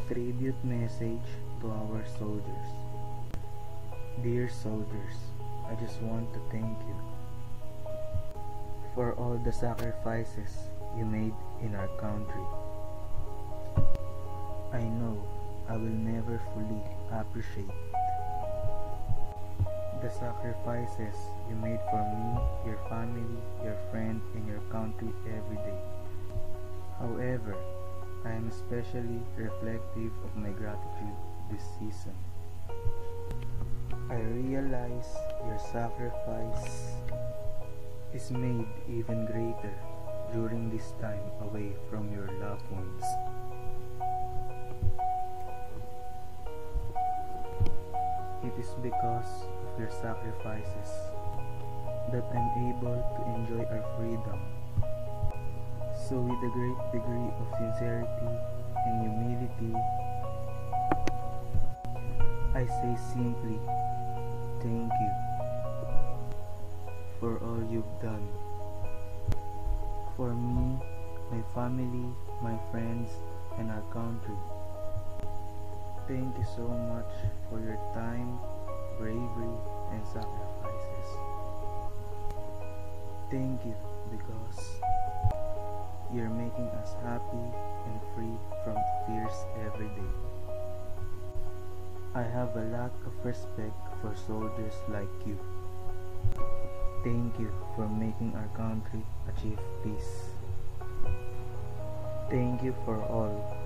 Tribute message to our soldiers. Dear soldiers, I just want to thank you for all the sacrifices you made in our country. I know I will never fully appreciate the sacrifices you made for me, your family, your friend, and your country every day. However, I am especially reflective of my gratitude this season. I realize your sacrifice is made even greater during this time away from your loved ones. It is because of your sacrifices that I'm able to enjoy our freedom. So with a great degree of sincerity and humility, I say simply, thank you for all you've done. For me, my family, my friends, and our country. Thank you so much for your time, bravery, and sacrifices. Thank you because you're making us happy and free from fears every day. I have a lot of respect for soldiers like you. Thank you for making our country achieve peace. Thank you for all